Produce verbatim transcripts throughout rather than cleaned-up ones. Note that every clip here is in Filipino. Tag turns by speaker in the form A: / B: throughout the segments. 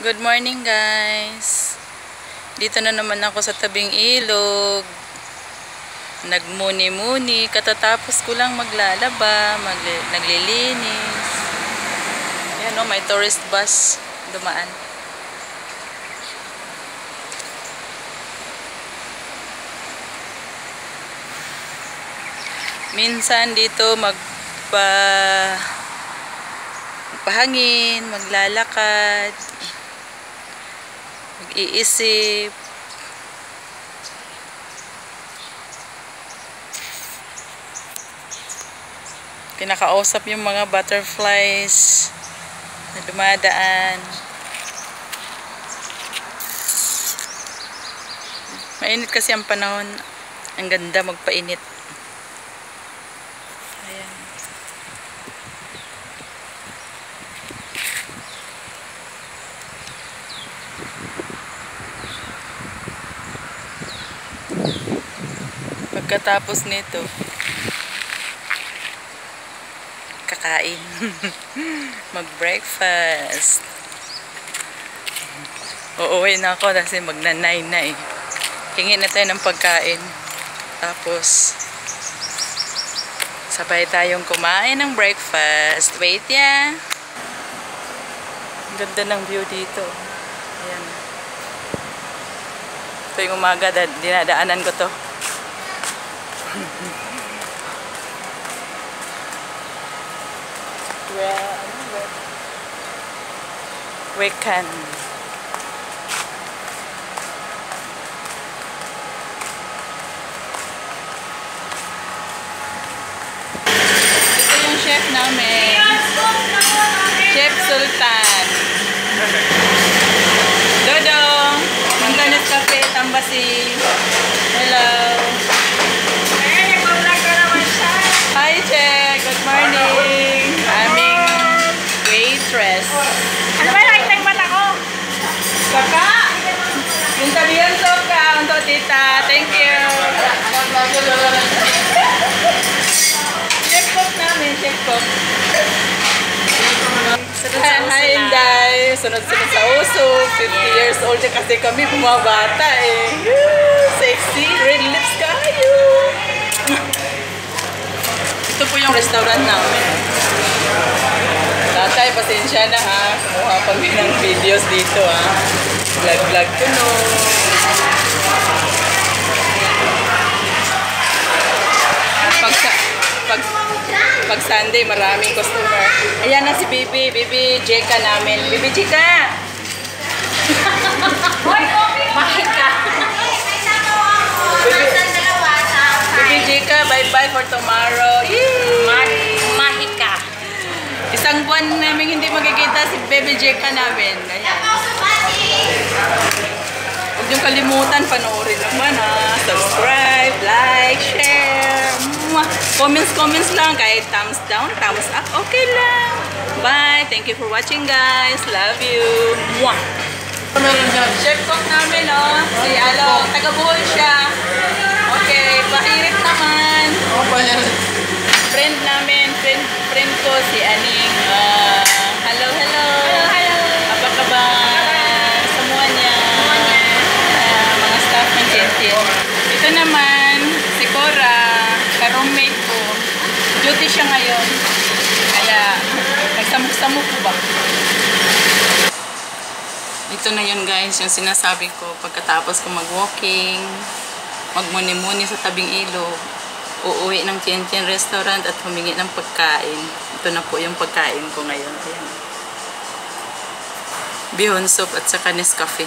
A: Good morning guys. Dito na naman ako sa tabing ilog. Nagmuni-muni. Katatapos ko lang maglalaba, magli naglilinis. Ayan o, may tourist bus dumaan. Minsan dito magpa magpahangin, maglalakad, mag-iisip. Kinakausap yung mga butterflies na dumadaan. Mainit kasi ang panahon. Ang ganda magpainit. Ayan. Pagkatapos nito, kakain. Mag-breakfast. Uuwi na ako kasi magna-nine na eh. Hingi na tayo ng pagkain. Tapos, sabay tayong kumain ng breakfast. Wait ya. Ang ganda ng view dito. Ayan. Ito yung umaga, dinadaanan ko to. Where, where? We can. Ito yung chef namin. Chef Sultan. Gadong. Mangganas Cafe, Tambasi. Hello. Hi, Che. Good morning. Aming waitress.
B: Ano ba yung item mata ko?
A: Kaka! Yung tabihan so ka. Unto, tita. Thank you. Chef cook namin. Chef cook. Hi, Inday. Sunod-sunod sa uso. fifty years old na kasi kami. Bumabata eh. Sexy. Red lips kayo. Ito po yung restaurant namin. Tatay, pasensya na ha. Kumuha kami ng videos dito ha. Vlog-vlog ko no. Pag, pag, pag Sunday, maraming customer. Ayan na si Bibi. Bibi Jeka namin. Bibi Jeka! Bakit ka? Bibi Jeka, bye-bye for tomorrow.
B: Mahika.
A: Isang buwan namin hindi magkikita si Baby Jeka namin. Ayan. Huwag niyong kalimutan, panoorin naman ha. Subscribe, like, share. Comments, comments lang. Kahit thumbs down, thumbs up, okay lang. Bye. Thank you for watching guys. Love you. Mwah! Chef cook namin oh. Si Alo, taga-Buhol siya. Okay, pahirit naman. Friend namin, friend, friend ko si Aning. Uh, hello, hello.
B: Hello, hello.
A: Apa kabar? Semuanya. Uh, mga staff ng Tintin. Ito naman, si Cora, ka-roommate ko. Duty siya ngayon. Kaya, nagsamuk-samuk ko ba? Ito na yun guys, yung sinasabi ko. Pagkatapos ko mag-walking, magmuni-muni sa tabing ilog, uuwi ng Tintin restaurant at humingi ng pagkain. Ito na po yung pagkain ko ngayon. Ayan. Bihon soup at saka Nescafe.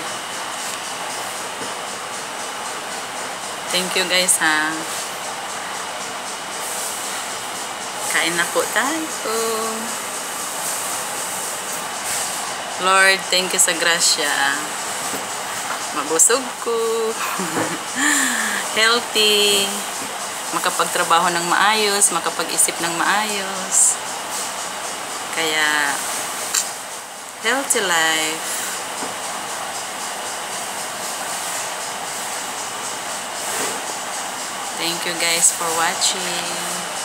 A: Thank you guys ha. Kain na po tayo. Lord, thank you sa grasya. Mabusog ko. Healthy. Makapagtrabaho ng maayos, makapag-isip ng maayos. Kaya, healthy life. Thank you guys for watching.